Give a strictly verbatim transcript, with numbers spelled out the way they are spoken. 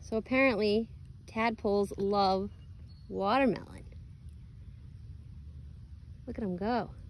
So apparently, tadpoles love watermelon. Look at them go.